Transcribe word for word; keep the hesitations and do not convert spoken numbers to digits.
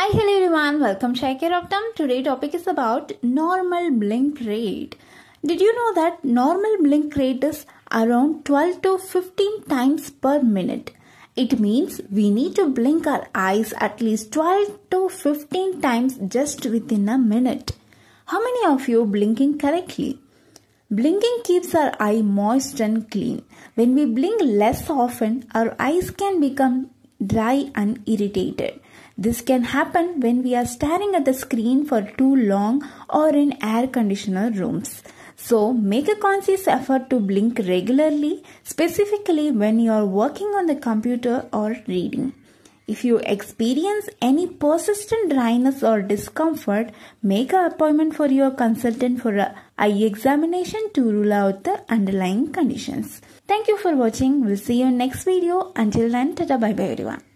Hi, hello everyone. Welcome to Eye Care Optum. Today's topic is about normal blink rate. Did you know that normal blink rate is around twelve to fifteen times per minute? It means we need to blink our eyes at least twelve to fifteen times just within a minute. How many of you blinking correctly? Blinking keeps our eye moist and clean. When we blink less often, our eyes can become dry and irritated. This can happen when we are staring at the screen for too long or in air conditioner rooms. So make a conscious effort to blink regularly, specifically when you are working on the computer or reading. If you experience any persistent dryness or discomfort, make an appointment for your consultant for an eye examination to rule out the underlying conditions. Thank you for watching. We'll see you in next video. Until then, tada, bye bye everyone.